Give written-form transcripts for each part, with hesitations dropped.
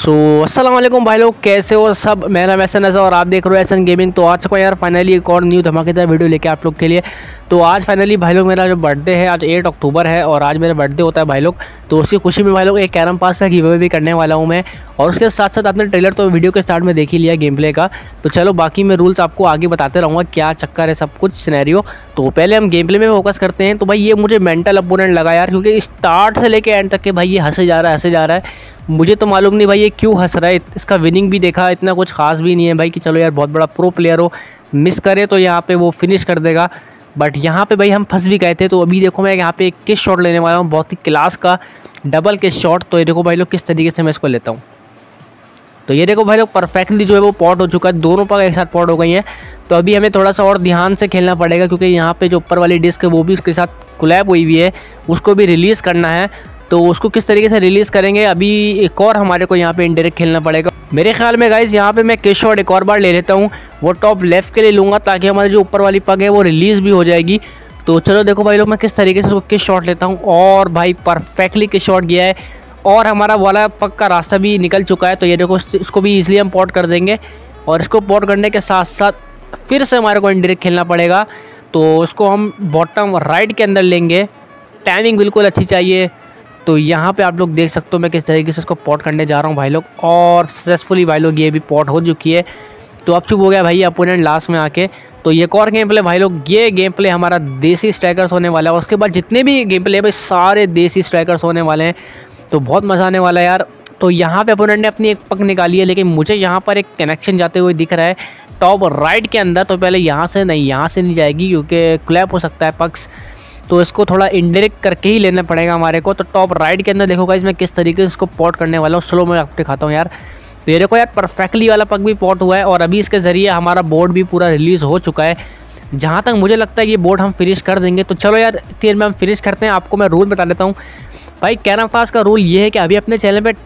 सो अस्सलाम वालेकुम भाई लोग, कैसे हो सब। मेरा नाम एसन है और आप देख रहे हो एसन गेमिंग। तो आज को यार फाइनली एक और न्यू धमाकेदार वीडियो लेके आप लोग के लिए। तो आज फाइनली भाई लोग मेरा जो बर्थडे है, आज 8 अक्टूबर है और आज मेरा बर्थडे होता है भाई लोग। तो उसी खुशी में भाई लोग एक कैरम पास का गिव अवे भी करने वाला हूँ मैं। और उसके साथ साथ आपने ट्रेलर तो वीडियो के स्टार्ट में देख ही लिया गेम प्ले का। तो चलो बाकी मैं रूल्स आपको आगे बताते रहूँगा, क्या चक्कर है सब कुछ सिनेरियो। तो पहले हम गेम प्ले में फोकस करते हैं। तो भाई ये मुझे मेंटल अपोनेंट लगा यार, क्योंकि स्टार्ट से लेके एंड तक के भाई ये हंसे जा रहा है। मुझे तो मालूम नहीं भाई ये क्यों हंस रहा है। इसका विनिंग भी देखा, इतना कुछ खास भी नहीं है भाई कि चलो यार बहुत बड़ा प्रो प्लेयर हो, मिस करे तो यहाँ पे वो फिनिश कर देगा। बट यहाँ पे भाई हम फंस भी गए थे। तो अभी देखो मैं यहाँ पे एक किस शॉट लेने वाला हूँ, बहुत ही क्लास का डबल किस शॉट। तो ये देखो भाई लोग किस तरीके से मैं इसको लेता हूँ। तो ये देखो भाई लोग परफेक्टली जो है वो पॉट हो चुका है, दोनों पग एक साथ पॉट हो गई हैं। तो अभी हमें थोड़ा सा और ध्यान से खेलना पड़ेगा, क्योंकि यहाँ पे जो ऊपर वाली डिस्क है वो भी उसके साथ कोलैब हुई हुई है, उसको भी रिलीज़ करना है। तो उसको किस तरीके से रिलीज़ करेंगे, अभी एक और हमारे को यहाँ पे इनडायरेक्ट खेलना पड़ेगा मेरे ख्याल में गाइस। यहाँ पे मैं किस शॉट एक और बार ले लेता हूँ, वो टॉप लेफ्ट के लिए लूँगा ताकि हमारी जो ऊपर वाली पग है वो रिलीज़ भी हो जाएगी। तो चलो देखो भाई लोग मैं किस तरीके से उसको किस शॉट लेता हूँ, और भाई परफेक्टली किस शॉट गया है और हमारा वाला पग का रास्ता भी निकल चुका है। तो ये देखो इसको भी ईजिली हम पॉट कर देंगे। और इसको पॉट करने के साथ साथ फिर से हमारे को इनडायरेक्ट खेलना पड़ेगा। तो उसको हम बॉटम राइट के अंदर लेंगे, टाइमिंग बिल्कुल अच्छी चाहिए। तो यहाँ पे आप लोग देख सकते हो मैं किस तरीके से इसको पॉट करने जा रहा हूँ भाई लोग, और सक्सेसफुली भाई लोग ये भी पॉट हो चुकी है। तो अब चुप हो गया भाई अपोनेंट लास्ट में आके। तो ये एक और गेम प्ले भाई लोग, ये गेम प्ले हमारा देसी स्ट्राइकर्स होने वाला है। उसके बाद जितने भी गेम प्ले है भाई सारे देसी स्ट्राइकर्स होने वाले हैं। तो बहुत मज़ा आने वाला है यार। तो यहाँ पे अपोनेंट ने अपनी एक पग निकाली है, लेकिन मुझे यहाँ पर एक कनेक्शन जाते हुए दिख रहा है टॉप राइट के अंदर। तो पहले यहाँ से नहीं जाएगी, क्योंकि क्लैप हो सकता है पक्स। तो इसको थोड़ा इनडायरेक्ट करके ही लेना पड़ेगा हमारे को। तो टॉप राइट के अंदर देखो गाइस मैं किस तरीके से इसको पॉट करने वाला हूँ, स्लो में आपको दिखाता हूँ यार। तो ये देखो यार परफेक्टली वाला पग भी पॉट हुआ है, और अभी इसके ज़रिए हमारा बोर्ड भी पूरा रिलीज़ हो चुका है। जहाँ तक मुझे लगता है ये बोर्ड हम फिनिश कर देंगे। तो चलो यार इतनी देर में हम फिनिश करते हैं। आपको मैं रूल बता देता हूँ भाई। कैरम पास का रूल ये है कि अभी अपने चैनल पे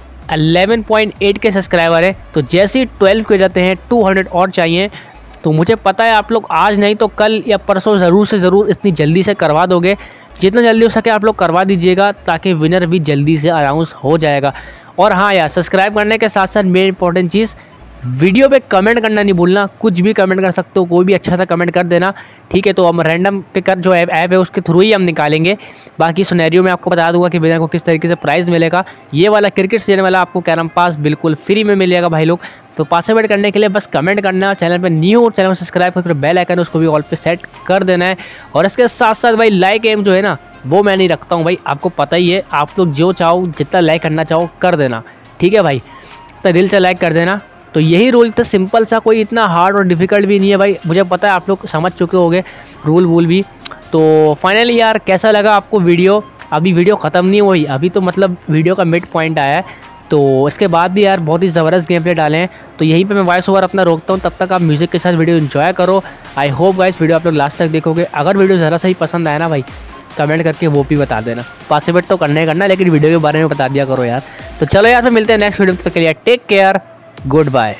11.8 के सब्सक्राइबर है। तो जैसे ही 12 के जाते हैं 200 और चाहिए। तो मुझे पता है आप लोग आज नहीं तो कल या परसों ज़रूर से ज़रूर इतनी जल्दी से करवा दोगे। जितना जल्दी हो सके आप लोग करवा दीजिएगा, ताकि विनर भी जल्दी से अनाउंस हो जाएगा। और हाँ यार, सब्सक्राइब करने के साथ साथ मेन इंपॉर्टेंट चीज़, वीडियो पे कमेंट करना नहीं भूलना। कुछ भी कमेंट कर सकते हो, कोई भी अच्छा सा कमेंट कर देना, ठीक है। तो हम रैंडम पिकर जो ऐप है उसके थ्रू ही हम निकालेंगे। बाकी सिनेरियो में आपको बता दूंगा कि विनर को किस तरीके से प्राइज़ मिलेगा। ये वाला क्रिकेट सीजन वाला आपको कैरम पास बिल्कुल फ्री में मिलेगा भाई लोग। तो पार्टिसिपेट करने के लिए बस कमेंट करना, चैनल पे न्यू चैनल को सब्सक्राइब करके बेल आइकन उसको भी ऑल पे सेट कर देना है। और इसके साथ साथ भाई लाइक एम जो है ना वो मैं नहीं रखता हूँ भाई, आपको पता ही है। आप लोग जो चाहो जितना लाइक करना चाहो कर देना, ठीक है भाई। तो दिल से लाइक कर देना। तो यही रूल था, सिंपल सा, कोई इतना हार्ड और डिफ़िकल्ट भी नहीं है भाई। मुझे पता है आप लोग समझ चुके होंगे रूल वूल भी। तो फाइनली यार कैसा लगा आपको वीडियो। अभी वीडियो ख़त्म नहीं हुई, अभी तो मतलब वीडियो का मिड पॉइंट आया है। तो इसके बाद भी यार बहुत ही ज़बरदस्त गेम प्ले डाले हैं। तो यहीं पे मैं वॉइस ओवर अपना रोकता हूँ, तब तक आप म्यूज़िक के साथ वीडियो एंजॉय करो। आई होप गाइस वीडियो आप लोग लास्ट तक देखोगे। अगर वीडियो ज़रा सा ही पसंद आया ना भाई, कमेंट करके वो भी बता देना। पार्टिसिपेट तो करना ही करना, लेकिन वीडियो के बारे में बता दिया करो यार। तो चलो यार फिर मिलते हैं नेक्स्ट वीडियो, तक के लिए take care, good bye.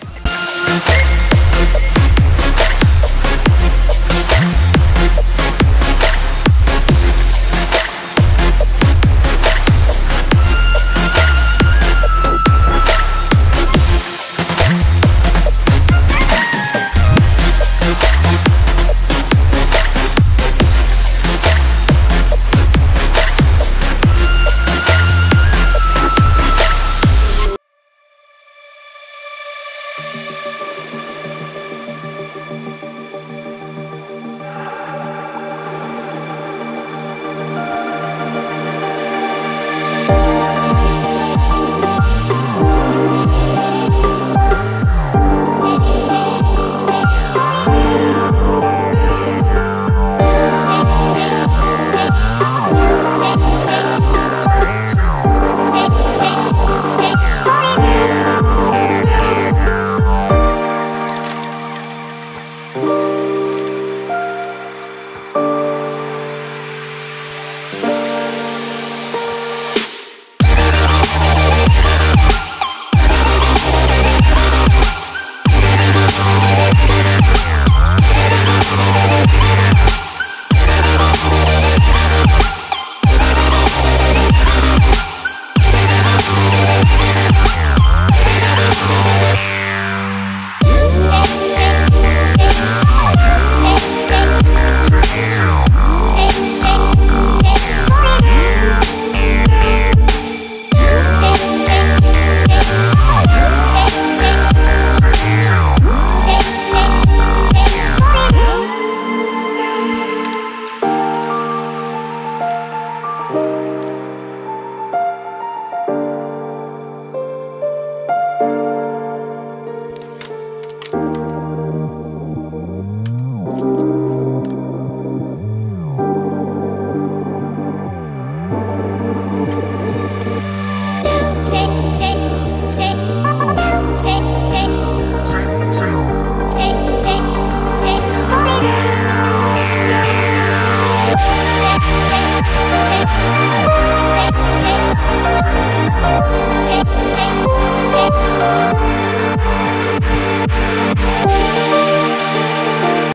Take